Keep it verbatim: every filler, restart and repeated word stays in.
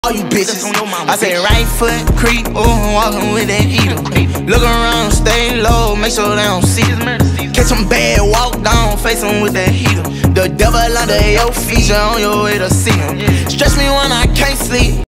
All you bitches, I say right foot creep, ooh, walking with that heater. Look around, stay low, make sure they don't see us. Catch them bad, walk down, face them with that heater. The devil under your feet, you're on your way to see him. Stretch me when I can't sleep.